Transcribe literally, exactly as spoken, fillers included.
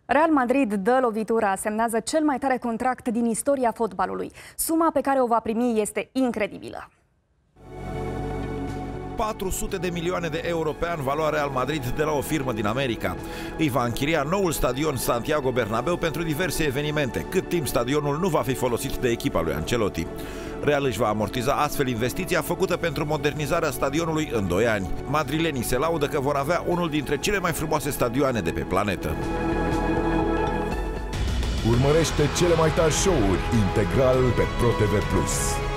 Real Madrid dă lovitura, semnează cel mai tare contract din istoria fotbalului. Suma pe care o va primi este incredibilă. patru sute de milioane de euro pe an valoare Real Madrid de la o firmă din America. Îi va închiria noul stadion Santiago Bernabéu pentru diverse evenimente, cât timp stadionul nu va fi folosit de echipa lui Ancelotti. Real își va amortiza astfel investiția făcută pentru modernizarea stadionului în doi ani. Madrilenii se laudă că vor avea unul dintre cele mai frumoase stadioane de pe planetă. Urmărește cele mai tari show-uri integral pe ProTV plus.